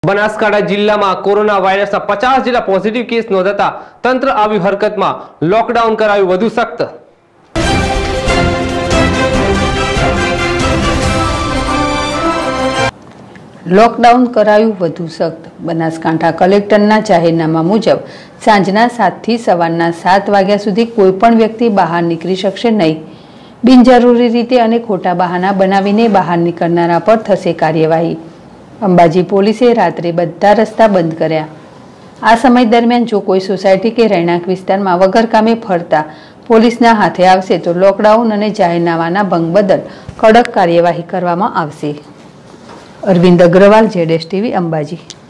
બનાસકાંઠા જિલ્લામાં કોરોના વાયરસના 50 જેટલા પોઝિટિવ કેસ નોંધાતા તંત્ર આવી હરકતમાં લોકડાઉન કરાયું વધુ સખ્ત। લોકડાઉન કરાયું વધુ સખ્ત। બનાસકાંઠા કલેક્ટરના જાહેરનામા મુજબ સાંજના 7 થી સવારના 7 વાગ્યા સુધી કોઈપણ વ્યક્તિ બહાર નીકળી શકશે નહીં। બિનજરૂરી રીતે અને ખોટા બહાના બનાવીને બહાર નીકળનારા પર થશે કાર્યવાહી। અંબાજી પોલીસે રાત્રે બધા રસ્તા બંધ કર્યા। આ સમય દરમિયાન જો કોઈ સોસાયટી કે રહેણાંક વિસ્તારમાં વગર કામે ફરતા પોલીસના હાથે આવશે તો લોકડાઉન અને જાહેરનામાના ભંગ બદલ કડક કાર્યવાહી કરવામાં આવશે। અરવિંદ અગ્રવાલ, ZSTV, અંબાજી।